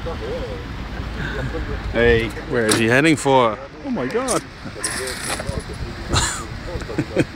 Hey, where is he heading for? Oh my god!